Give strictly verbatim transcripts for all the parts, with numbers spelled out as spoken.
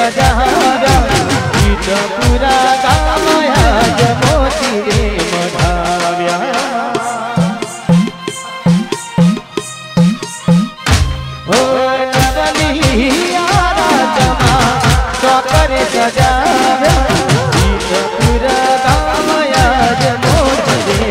सजाव्या गीत पूरा गाया ज मोती रे मढाव्या ओ नवलिया राजमा चौकर सजाव्या गीत पूरा गाया ज मोती रे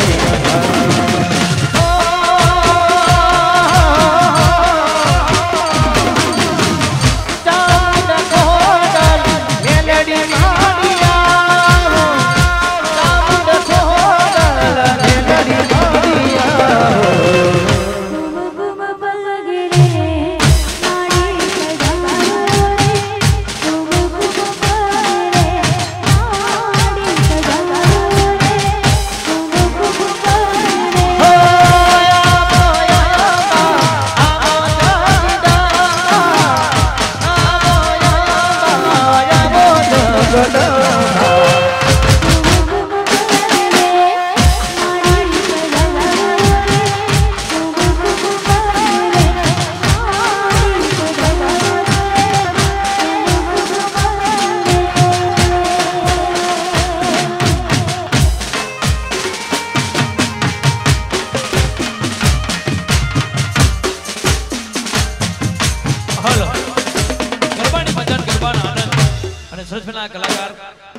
कलाकार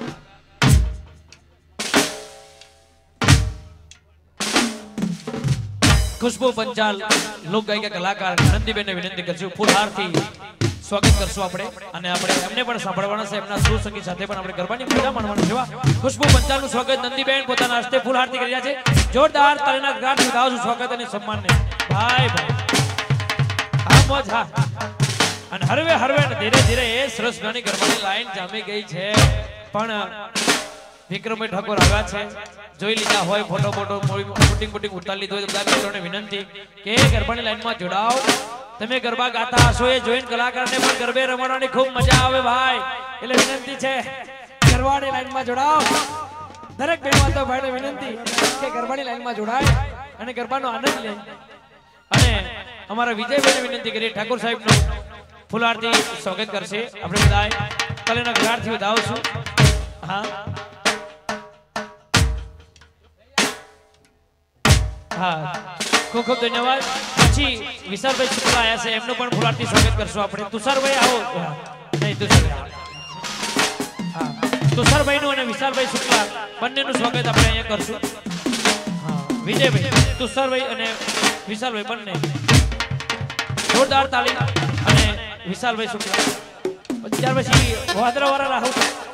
खुशबू पंचाल लोक गायिका कलाकार नंदीबेन विनंती करશું ફૂલહારથી સ્વાગત કરશું આપણે અને આપણે એમને પણ સાંભળવાના છે એમના સુર સંગીત સાથે પણ આપણે ગરબાની મજા માણવાની છે खुशबू पंचाल નું સ્વાગત નંદીબેન પોતાના હસ્તે ફૂલહારથી કરી રહ્યા છે જોરદાર તાળીના ગણગણાટથી ગાવું સ્વાગત અને સન્માનને ભાઈ ભાઈ આ મોજ હા અને હરવે હરવે ધીરે ધીરે એ સરસ ગાની ગરબાની લાઈન જામી ગઈ છે પણ વિક્રમભાઈ ઠાકોર આવ્યા છે જોઈ લીધા હોય ફોટો ફોટો શૂટિંગ શૂટિંગ ઉતારી લીધો હોય બધા મિત્રોને વિનંતી કે ગરબાની લાઈનમાં જોડાઓ તમે ગરબા ગાતા હશો એ જોઈને કલાકારને પણ ગરબે રમવાની ખૂબ મજા આવે ભાઈ એટલે વિનંતી છે ગરબાની લાઈનમાં જોડાઓ દરેક બેનવાતો ભાઈને વિનંતી કે ગરબાની લાઈનમાં જોડાય અને ગરબાનો આનંદ લે અને અમારા વિજયભાઈને વિનંતી કરી ઠાકોર સાહેબનો ફૂલહારથી સ્વાગત કરશે આપણે બધા કલેના ઘાટથી વધાવશું હા હા ખૂબ ખૂબ ધન્યવાદ પછી વિશાલભાઈ શુક્લા આવ્યા છે એમનું પણ ફૂલહારથી સ્વાગત કરશું આપણે તુષારભાઈ આવો નહીં તુષાર હા તુષારભાઈનું અને વિશાલભાઈ શુક્લા બંનેનું સ્વાગત આપણે અહીંયા કરશું હા વિજયભાઈ તુષારભાઈ અને વિશાલભાઈ બંને જોરદાર તાળી અને વિશાલભાઈ શુક્લા ત્યાર પછી વહાદરા વાળા રાહુલ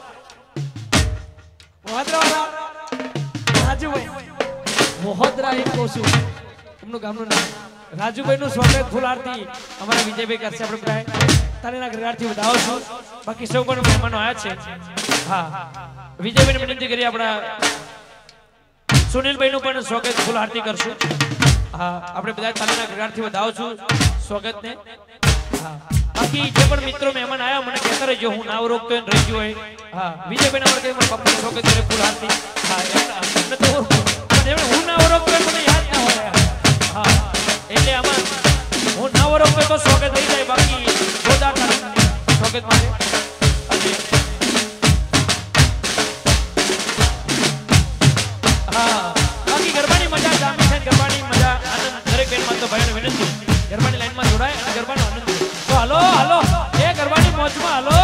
વહાદરા વાળા રાજુભાઈ વહોદરા એક કહું છું એમનું ગામનું નામ રાજુભાઈ નું સ્વાગત ફૂલહારથી અમારા વિજયભાઈ કરશે આપણે બધા તાલીના ઘરથી વધાવશું બાકી સૌ પણ મહેમાનો આવ્યા છે હા વિજયભાઈને વિનંતી કરી આપણા સુનિલભાઈ નું પણ સ્વાગત ફૂલહારથી કરશું હા આપણે બધા તાલીના ઘરથી વધાવશું સ્વાગતને હા બાકી જે પણ મિત્રો મહેમાન આવ્યા મને કહેતા રહેજો હું નાવ રોકતો એને રહી ગયો હોય હા વિજયભાઈ નંબર કે મારા પપ્પાનું સ્વાગત કરે ફૂલહારથી હા એમને તો હું નાવ રોકતો મને યાદ ના હોય હા એટલે આમાં હું નાવ રોકતો તો સ્વાગત થઈ જાય બાકી જોરદાર સ્વાગત માટે અને હા બાકી ગરબાની મજા જામી છે ગરબાની મજા આનંદ દરેક બેનમાં તો ભાઈઓને વિનંતી ગરબાની લાઈનમાં જોડાય અને ગરબાનો આનંદ તો હાલો હાલો એ ગરબાની મોજમાં હાલો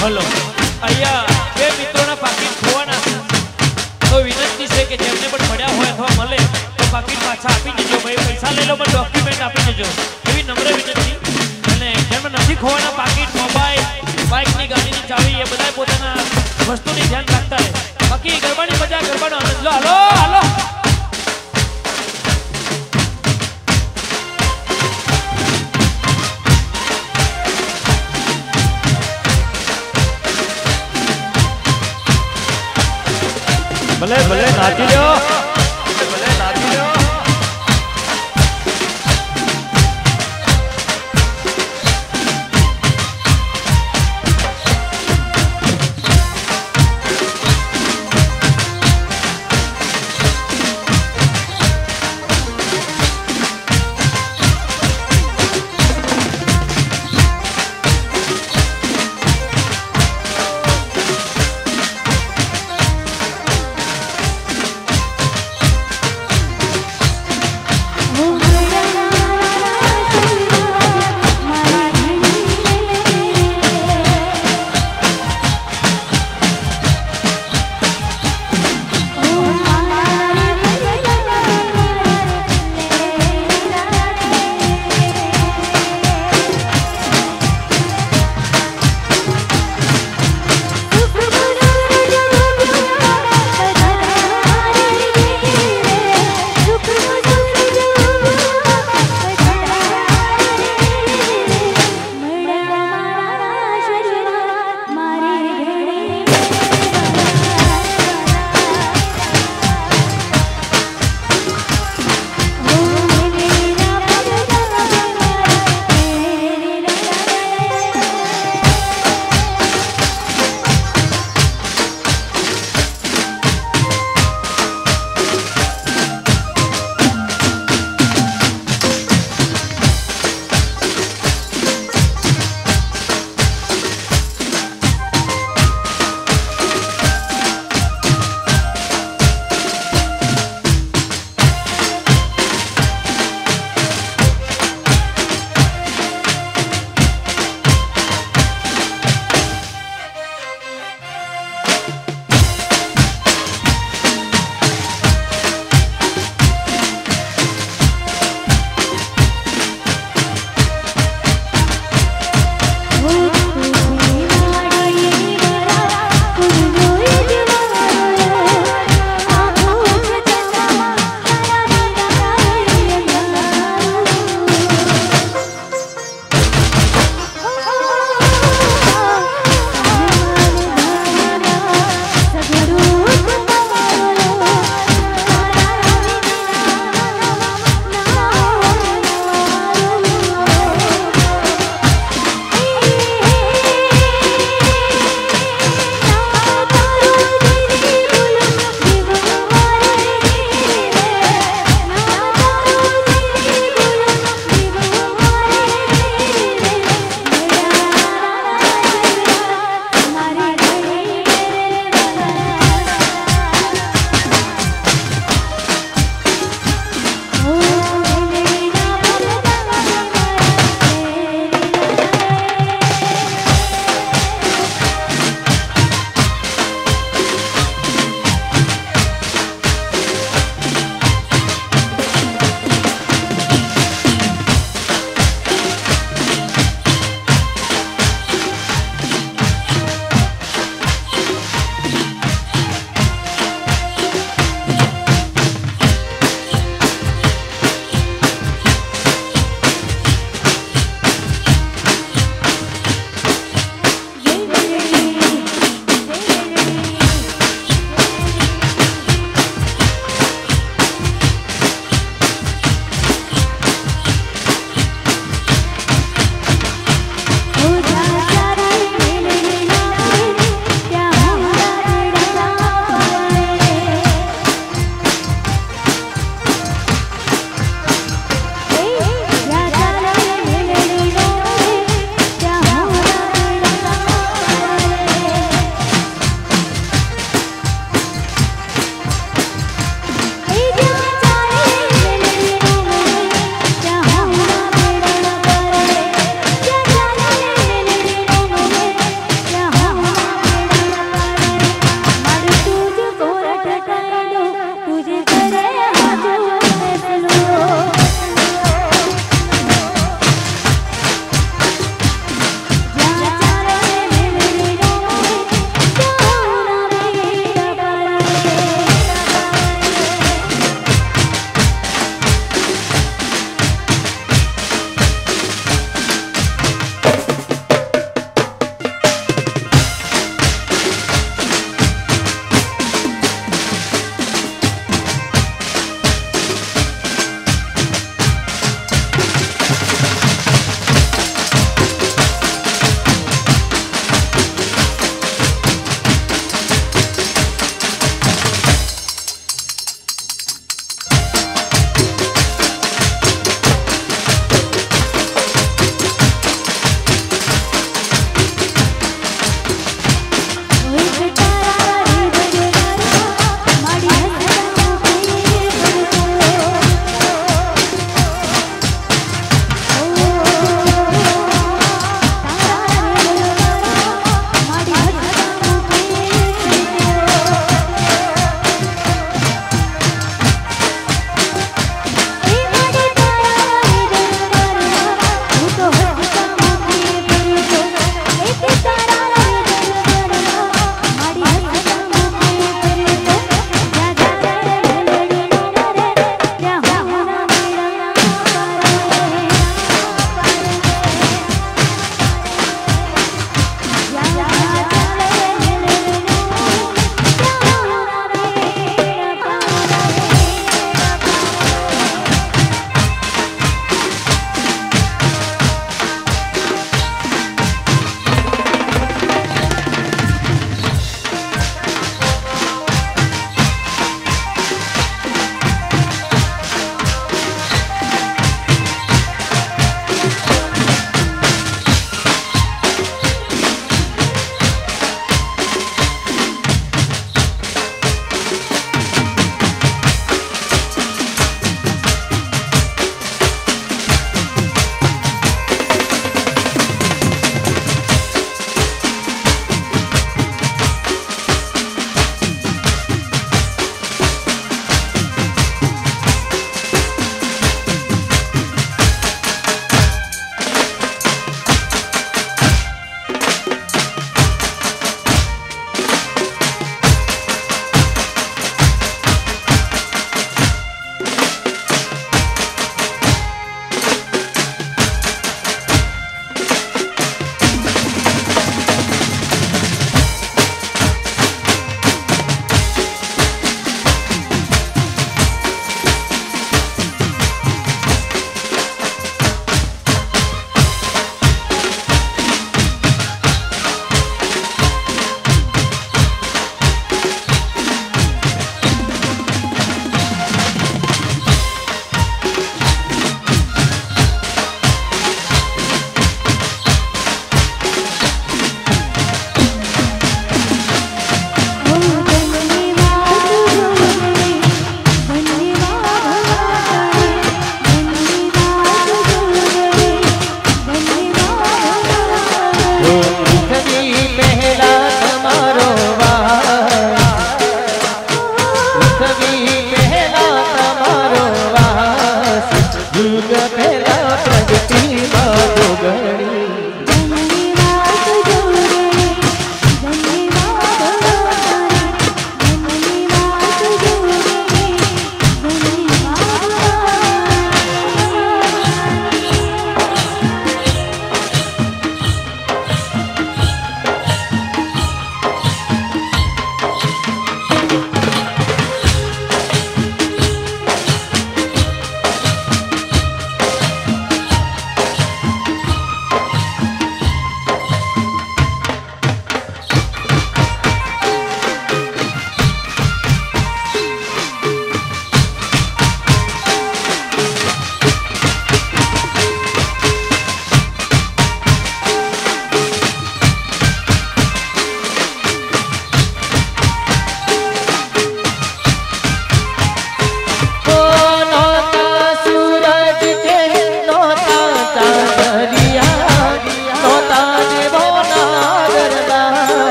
હલો અહીંયા બે મિત્રોના પાકીટ ખોવાના છે તો વિનંતી છે કે જેમને પણ મળ્યા હોય અથવા મળે તો પાકીટ પાછા આપી દેજો ભાઈ પૈસા લઈ લો પણ ડોક્યુમેન્ટ આપી દેજો એવી નમ્ર વિનંતી અને જેમને નથી ખોવાના પાકીટ મોબાઈલ બાઇકની ગાડીની ચાવી એ બધા પોતાના વસ્તુની ધ્યાન રાખતા રહે બાકી ગરબાની મજા ગરબાનો આનંદ લો હાલો હાલો ભલે ભલે નાચી લ્યો ભલે નાચી લ્યો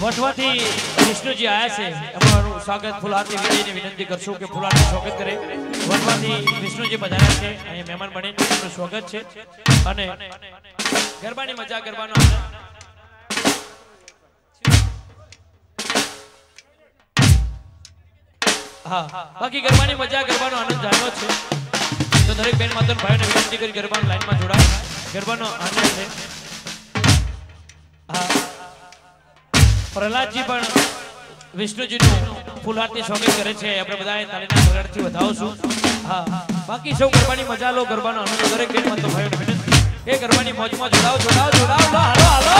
વટવાથી વિષ્ણુજી આયા છે અમારું સ્વાગત ફુલારતી વિજયને વિનંતી કરશું કે ફુલારનું સ્વાગત કરે વટવાથી વિષ્ણુજી પધાર્યા છે અહીં મહેમાન બનીને તેમનું સ્વાગત છે અને ગરબાની મજા ગરબાનો આનંદ हाँ बाकी गरबानी मजा गरबानो आनंद जानो छे तो दरेक बेन मातन भाईओने विनंती करी गरबानी लाइन में जोड़ा गरबानो आनंद छे हाँ प्रहलाद जी पण विष्णुजी नु फूलहारती स्वागत करे छे आपणे बधाए तालीना गगड़थी વધાવશું हाँ बाकी सब गरबानी मजा लो गरबानो आनंद दरेक बेन मातन भाईओने विनंती ए गरबानी मौज में जोड़ाओ जोड़ाओ जोड़ाओ हालो हालो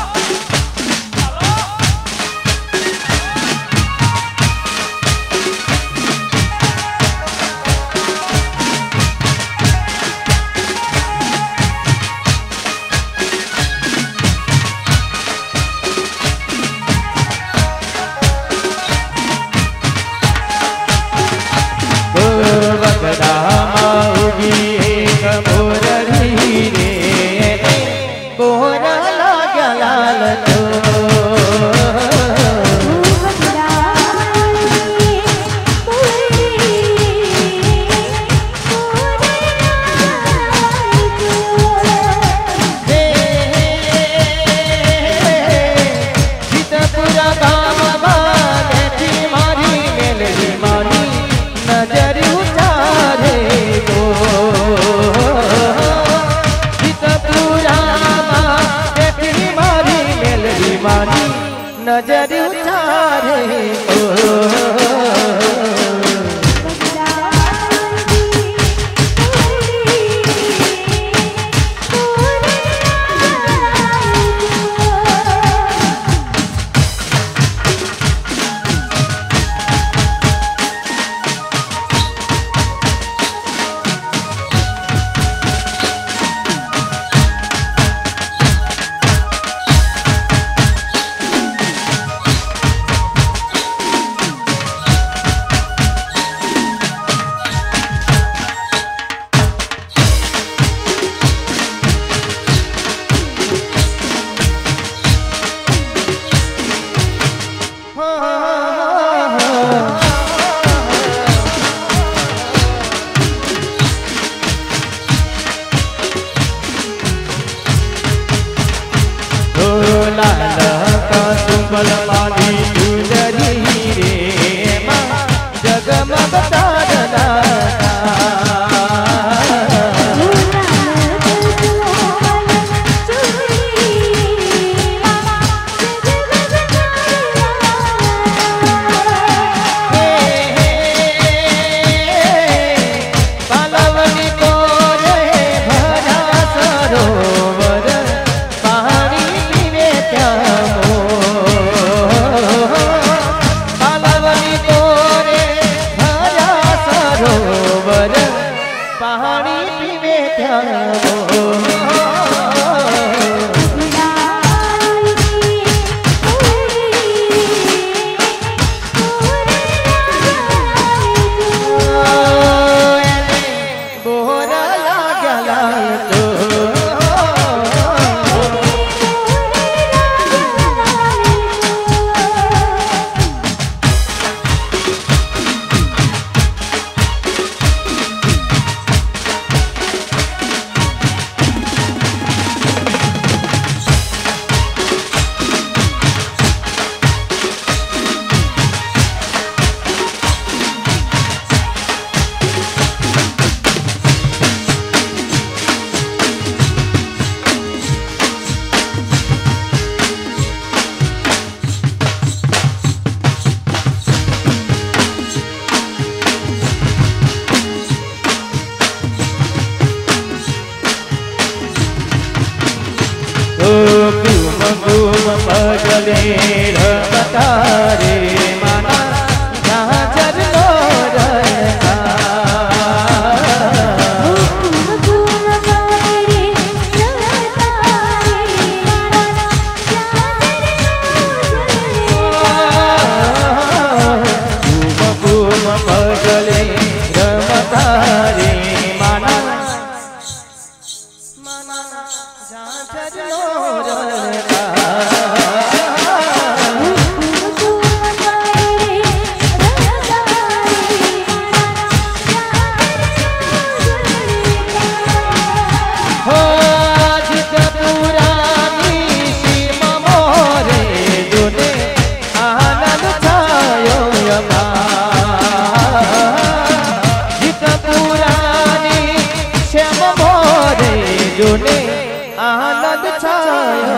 नजर उतारे ओ जा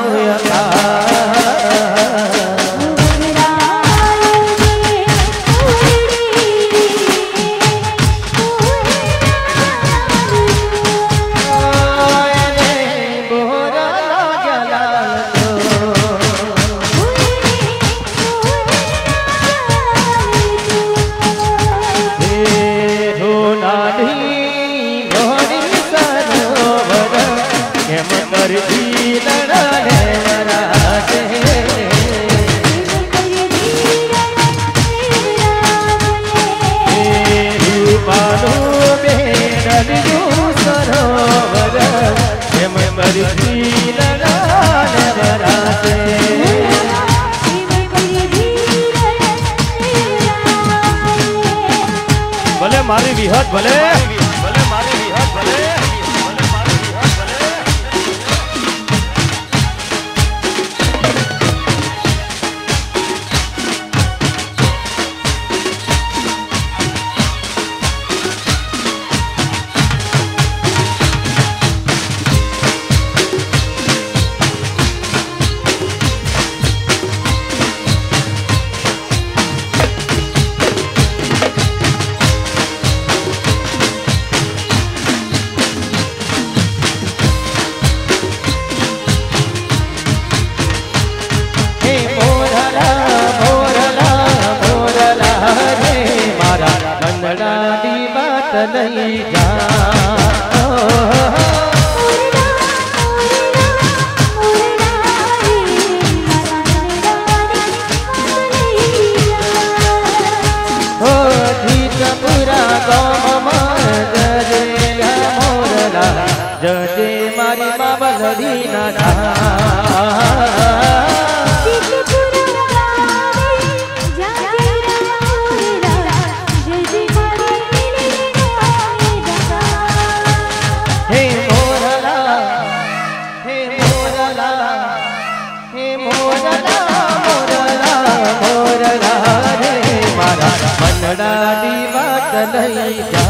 भले मारी विहत भले भले मारी विहत भले भले मारी विहत भले नहीं जा हो जीत पूरा गाँव जजे मोरला जजे मारी माँ बलड़ी ना डाली बात नहीं जा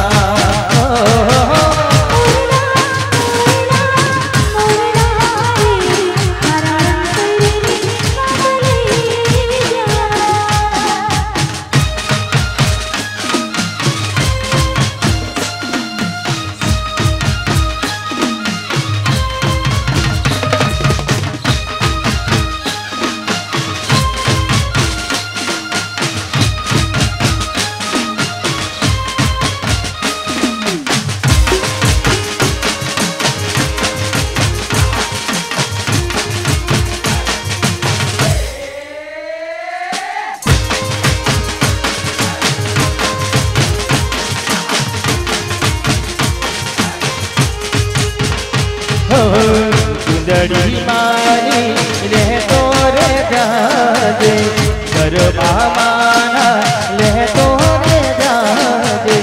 सुंदरी मारी ले तो रे जादे गरबा माना ले तो रे जादे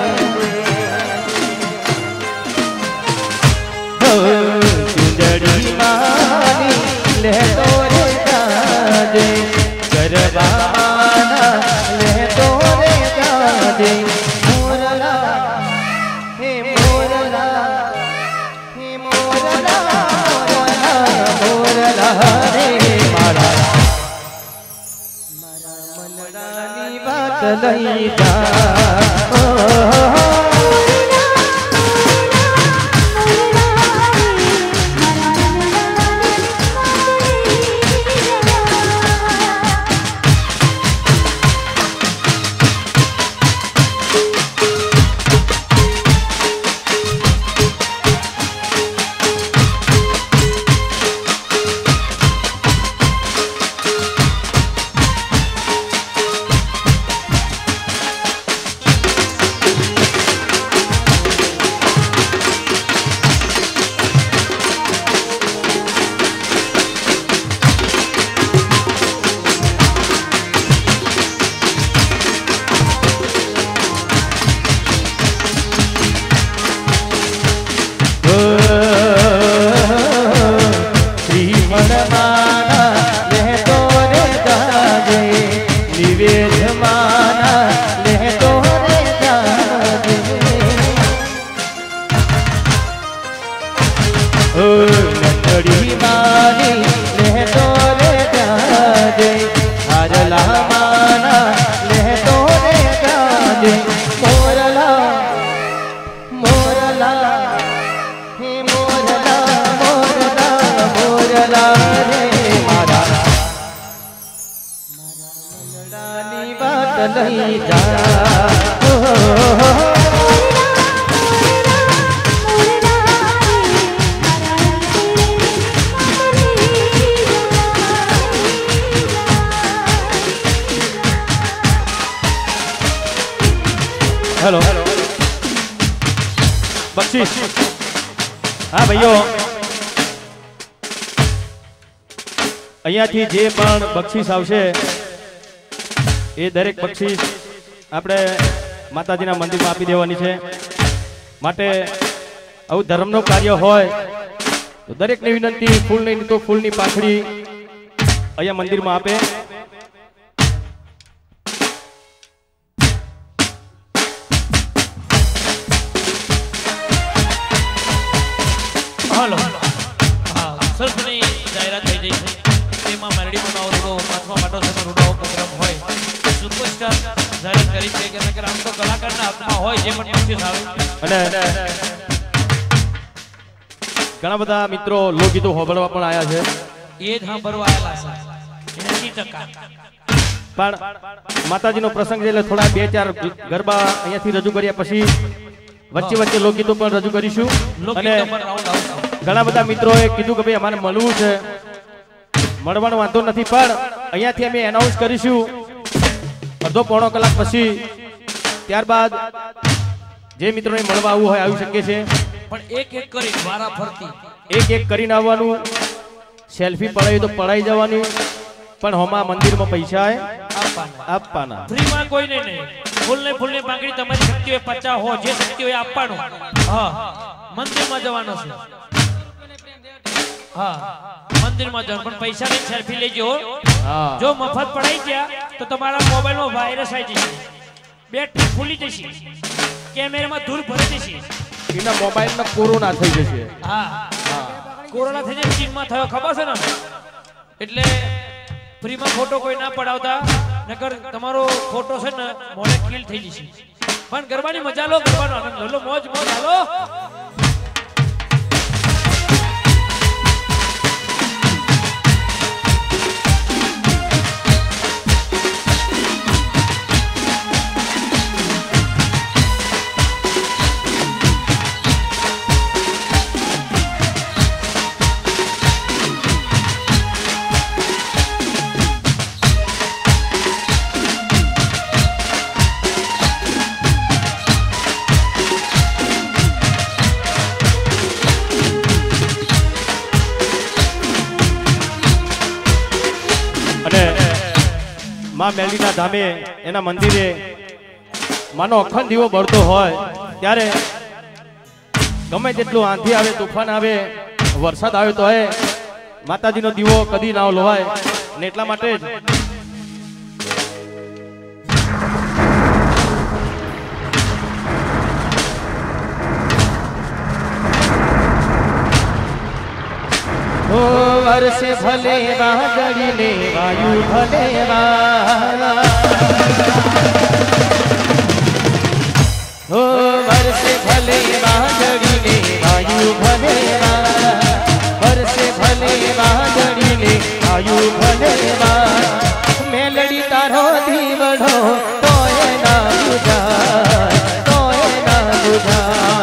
सुंदरी मारी ले तो रे जादे गरबा माना ले तो रे जादे मोरला हे मोरला हे मोरला रे मारा मारा मनडानी बात नहीं जा લઈ જા हेलो बख्शीश हाँ भाइयों અહીંયાથી જે પણ બક્ષિસ આવશે એ દરેક બક્ષિસ આપણે માતાજીના મંદિરમાં આપી દેવાની છે માટે આવું ધર્મનું કાર્ય હોય તો દરેકને વિનંતી ફૂલ નહીં તો ફૂલની પાખડી અહીંયા મંદિરમાં આપે हेलो हाँ सरसनी जाहिरात થઈ ગઈ છે તેમાં મેલડી બનાવો તો પાંચમા પાટો છે રૂડાઓ પ્રોગ્રામ હોય સુપરસ્ટાર જાહેરાત કરી છે કે નકર આમ તો કલાકારના હાથમાં હોય જે પણ બક્ષિસ આવે અને ઘણા બધા મિત્રો લોકગીતો હોબળવા પણ આયા છે એ જ સાંભળવા આવેલા છે એંસી ટકા પણ માતાજીનો પ્રસંગ છે એટલે થોડા બે ચાર ગરબા અહીંયાથી રજૂ કર્યા પછી વચ્ચે વચ્ચે લોકગીતો પણ રજૂ કરીશું અને ઘણા બધા મિત્રોએ કીધું કે ભાઈ અમારે મળવું છે મળવાનો વાંધો નથી પણ અહીંયાથી અમે એનાઉન્સ કરીશું અડધો પોણો કલાક પછી ત્યારબાદ જે મિત્રોને મળવા આવવું હોય આવી શકે છે પણ એક એક કરી વારા ફરતી એક એક કરીને આવવાનું સેલ્ફી પડાવી તો પડાઈ જવાની પણ હોમાં મંદિરમાં પૈસા આપવાના ફ્રીમાં કોઈ નહીં નહીં ફૂલ ને ફૂલ ની પાંગડી તમારી શક્તિ હોય પચાસ હો જે શક્તિ હોય આપવાનું હા મંદિરમાં જવાનું છે હા મંદિરમાં જવાનું પણ પૈસા ની સેલ્ફી લેજો જો મફત પડાઈ ગયા તો તમારા મોબાઈલમાં વાયરસ આવી જશે બેટરી ફૂલી જશે કેમેરામાં ધૂળ ભરી જશે એના મોબાઈલમાં કોરોના થઈ જશે હા કોરોના થઈ જશે ચીનમાં થયો ખબર છે ને એટલે ફ્રીમાં ફોટો કોઈ ના પડાવતા નકર તમારો ફોટો છે ને મોડે કિલ થઈ જશે પણ ગરબાની મજા લો ગરબાનો આનંદ લો મોજ મોજ હાલો માં મેલડીના ધામે એના મંદિરે માનો અખંડ દીવો બળતો હોય ત્યારે ગમે તેટલું આંધી આવે તુફાન આવે વરસાદ આવે તો એ માતાજીનો દીવો કદી ના લોવાય અને એટલા માટે જ ओ वर्षे भले वादળી ने वायु भले ओ वर्षे भले वादળી ने वायु भले वर्षे भले वादળી ने वायु भले मेलડી तारो દીવડો તોય ના બુઝાય તોય ના બુઝાય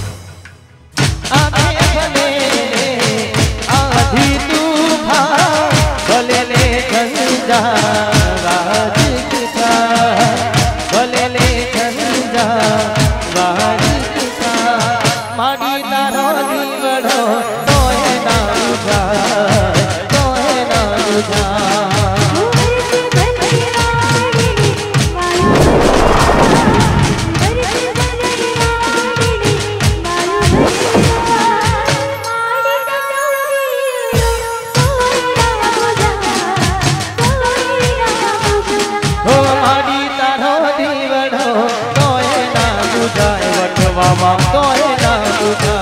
आधी तूफान तारो दीवड़ो तोए ना बुझाए तोए ना बुझाए मामा तोए ना बुझा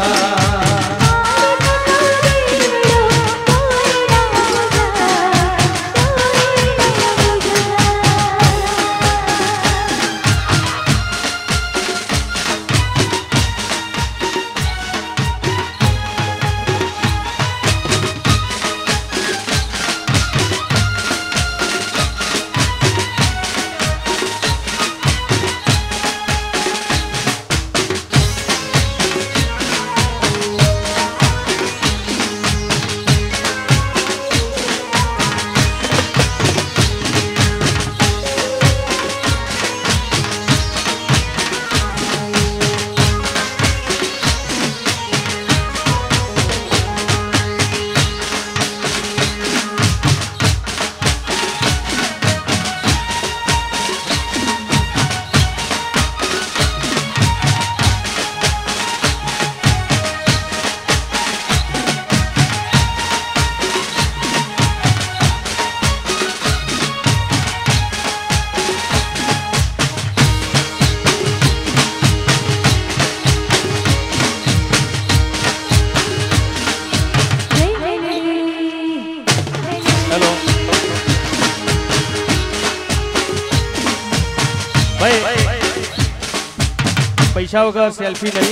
पैसा वगैरह सेल्फी नहीं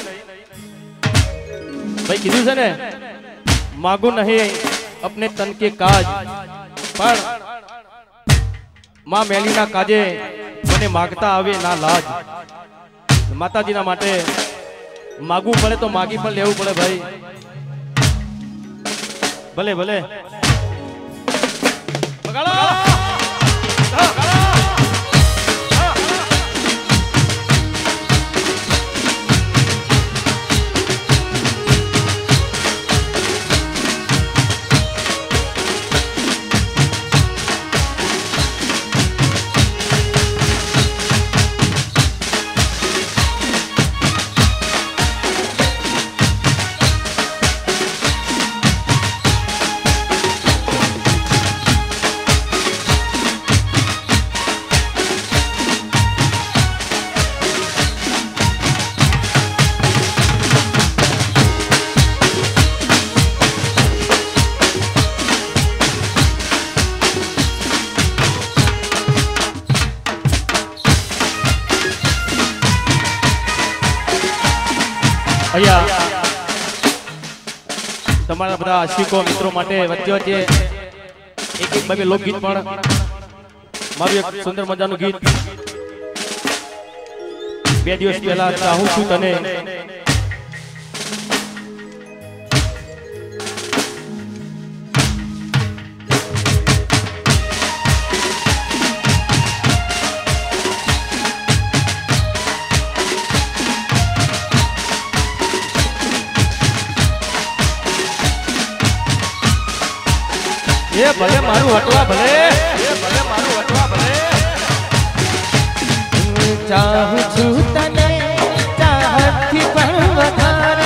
भाई कीधु से ने मांगू नहीं अपने तन के काज पर मां मेलीना काजे मने मागता आवे ना लाज माताजी ना माटे मागू पड़े तो मागी पर लेवू पड़े भाई भले भले बगाड़ो તમારા બધા આશિકો મિત્રો માટે વચ્ચે વચ્ચે એક એક બે લોકગીત પણ મારું એક સુંદર મજાનું ગીત બે દિવસ પહેલા ચાહું છું તને ये भले मारू हटवा भले ये भले मारू हटवा भले चाहूं छू तने चाहत थी पर વધારે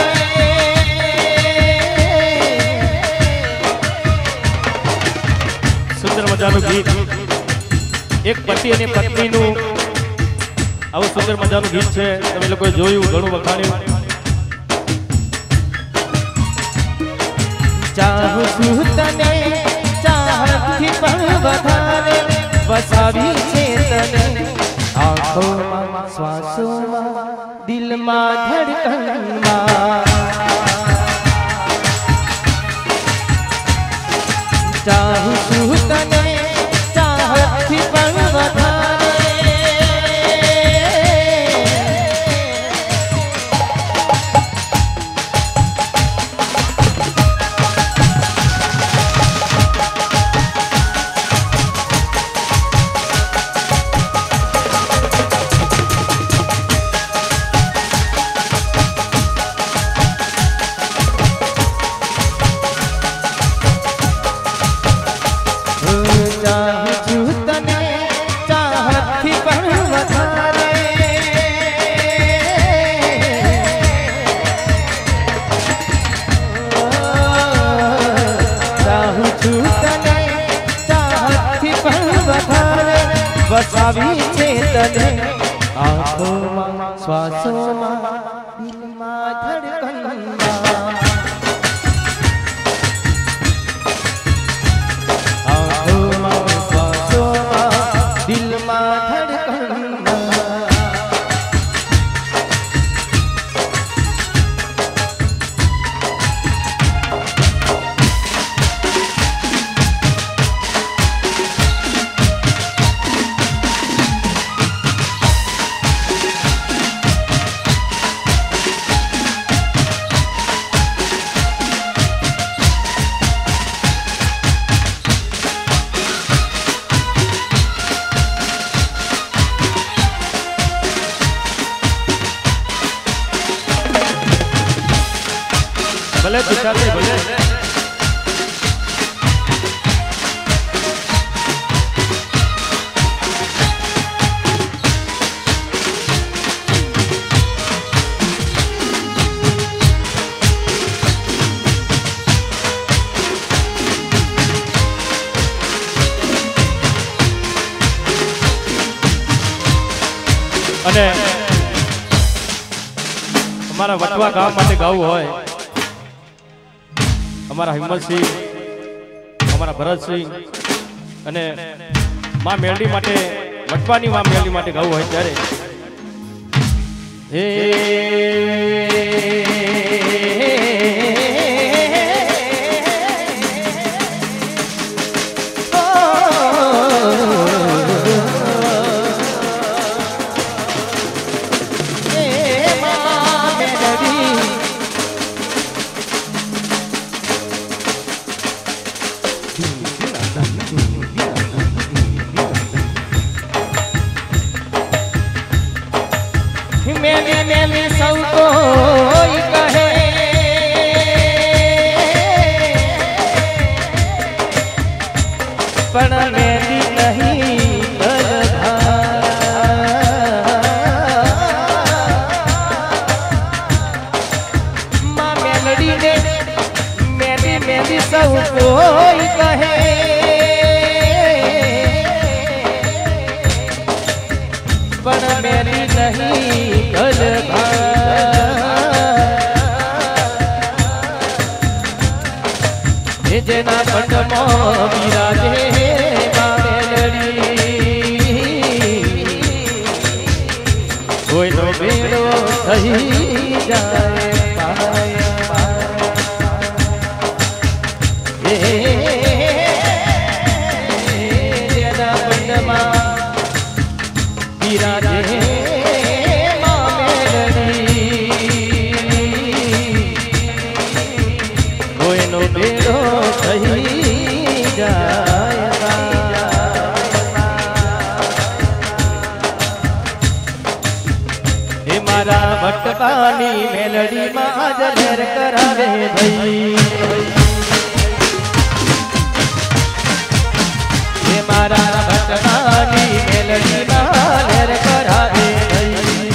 સુંદર મજાનું ગીત એક પતિ અને પત્નીનું આવું સુંદર મજાનું ગીત છે તમે લોકોએ જોયું ઘણું વખાણ્યું ચાહું છું તને चाहती पर વધારે વસાવી છે તને આંખોમાં શ્વાસોમાં દિલમાં ધડકનમાં ચાહું છું તને ચાહતી પર વધારે વસાવી છે તને આંખોમાં શ્વાસોમાં દિલમાં ધડકનમાં આંખોમાં શ્વાસોમાં દિલમાં ધડકનમાં ભલે તુષારભાઈ ભલે અને અમારા વટવા ગામ માટે ગાવું હોય અમારા હિંમતસિંહ અમારા ભરતસિંહ અને માં મેલડી માટે વટવાની માં મેલડી માટે ગાવું હોય ત્યારે હે મેલી મેલી સૌ કોઈ કહે પણ મેલી નહીં માં મેલડી ને મેલી મેલી સૌ કોઈ કહે પણ મેલી નહીં જેના પટમાં બિરાજે મેલડી કોઈનો બેડો થઈ જાય જેના પટમાં બિરાજે બેડો થઈ જાય હે મારા ભટકાની મેલડી માં હાજર કરાવે ભાઈ હે મારા ભટકાની મેલડી માં હાજર કરાવે ભાઈ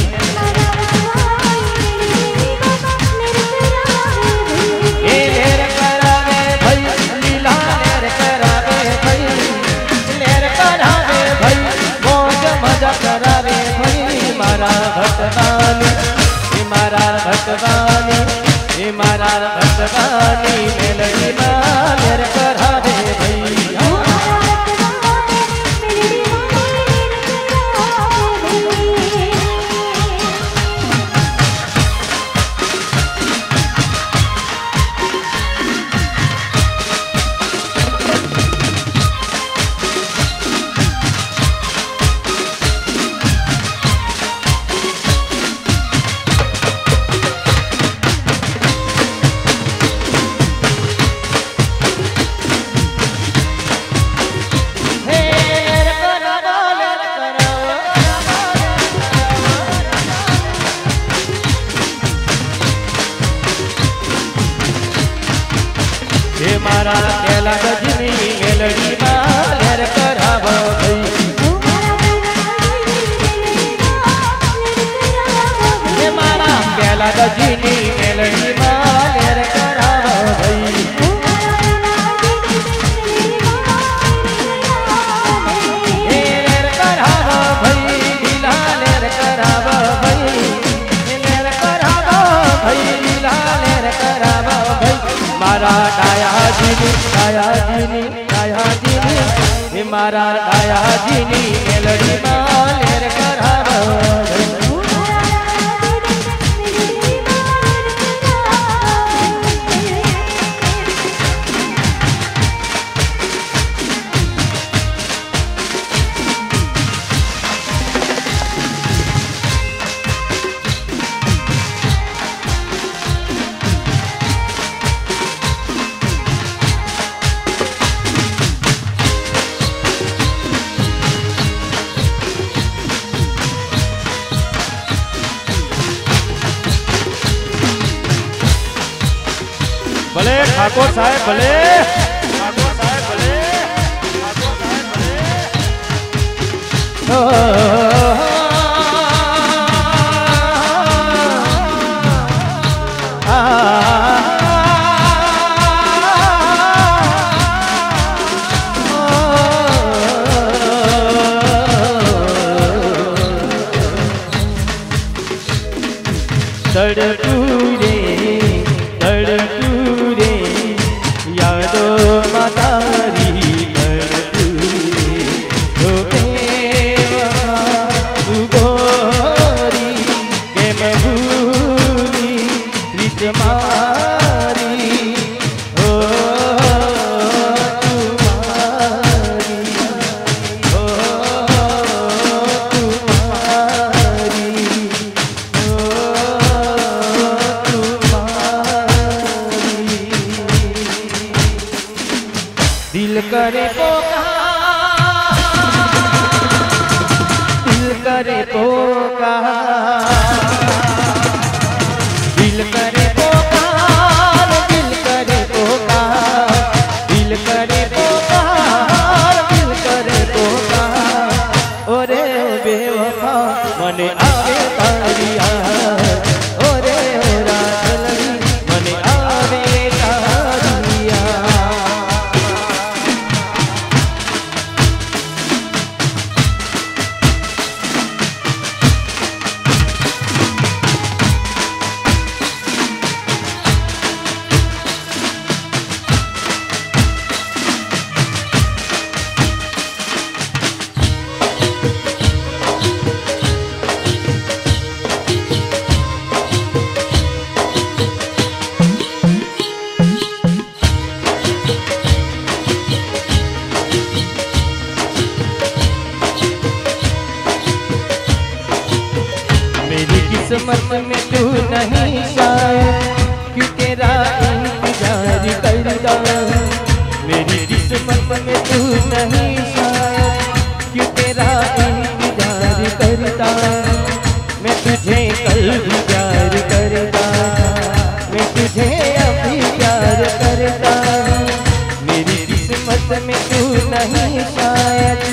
કરાવે ભાઈ મારા ભટવાની એ મારા ભટવાની એ મારા ભટવાની મેલડી માં મેર કરાવે ભાઈ મારા પેલા ગજની મેલડી માં લેર કરાવો ભાઈ મારા પેલા ગજની મેલડી માં લેર કરાવો ભાઈ લેર કરાવો मारा डायाजीनी डायाजीनी डायाजीनी हे मारा डायाजीनी मेलडी में लेर करारो भले ठाकुर साहेब भले ठाकुर साहेब भले ठाकुर साहेब भले तड़पू रे तड़पू दिल करे दिल करे दिल करे दिल करे दिल करे दिल करे ओरे बेवफा मने आवे तारिया ओरे रातलगी मने आवे तारिया किस्मत में तू नहीं शायद क्यों तेरा इंतजार करता मेरी किस्मत में तू नहीं शायद क्यों तेरा इंतजार करता मैं तुझे कल भी प्यार करता मैं तुझे अभी प्यार करता मेरी किस्मत में तू नहीं शायद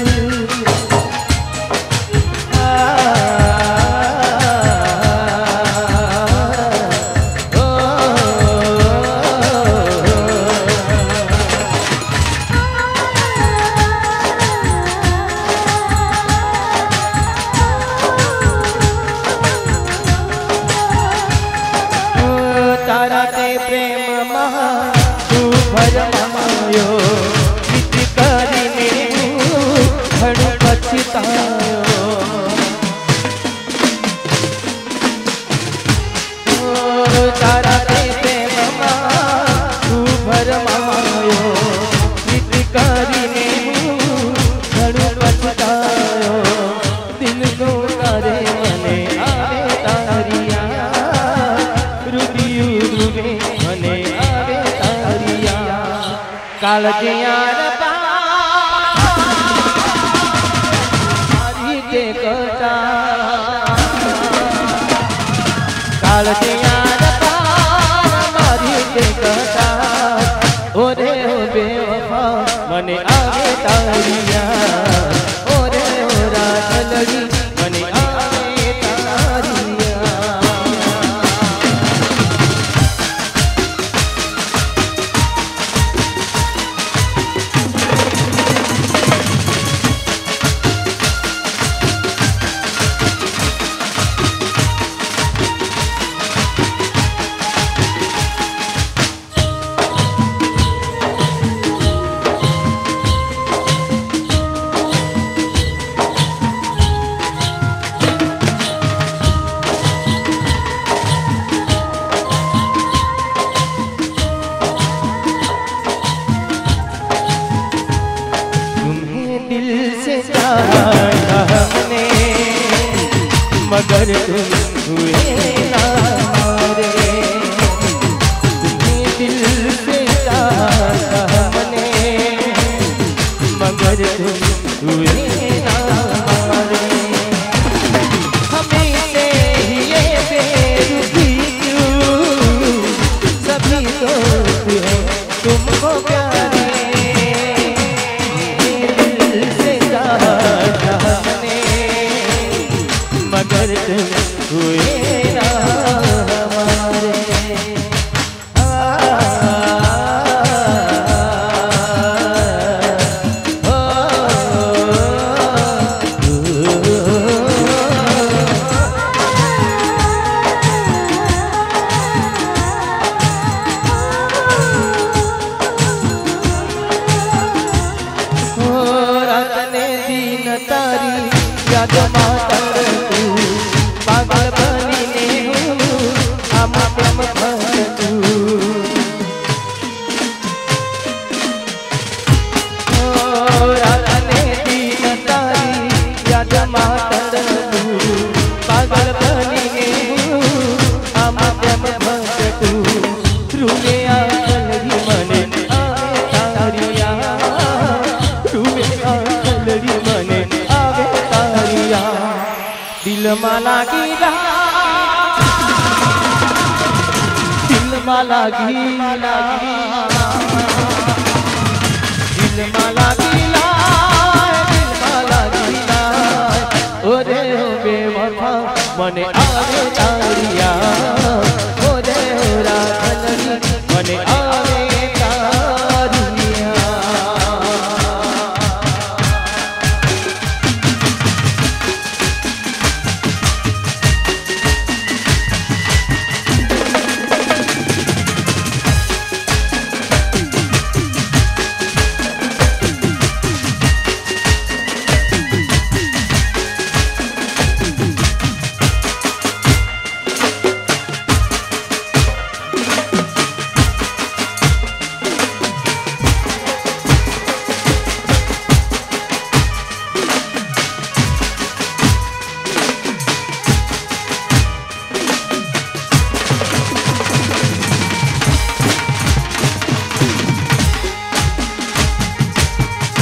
तारा ते प्रेम महा तू भरमायो गीत करीने घणो पछतायो तारा ते प्रेम महा तू भरमायो गीत करीने घणो पछतायो दिल को करे मने आवे तारिया मने आवे तारिया कालजियार मारी के कटा कालजियार मारी के कटा ओरे ओ बेवफा मने आवे तारिया ओरे ओ रातलगी मने आवे तारिया मगर तुम हुए ना हमारे। तुम्हें दिल से चाहा हमने मगर तुम हुए ना हमारे। हमें से ही ये बेरुखी क्यों, सभी दोस्त हैं तुमको प्यारे। दिल से चाहा हमने मगर तुम हुए ना हमारे। तारी याद मातर तू पागल बनी ने हूँ हम प्रेम भर तू। रातने दिन तारी याद मातर तू पागल बनी ने हूँ हम प्रेम भर तू। रूले आलरी मने आवे तारिया, रूले आलरी मने दिल माला गीला, दिल माला गीला, दिल माला गीला, दिल माला गीला। ओरे हो बेवफा मने आवे तारिया, ओरे हो राधनी मने आवे तारिया।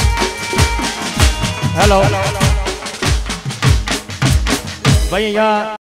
हेलो भाई, यहाँ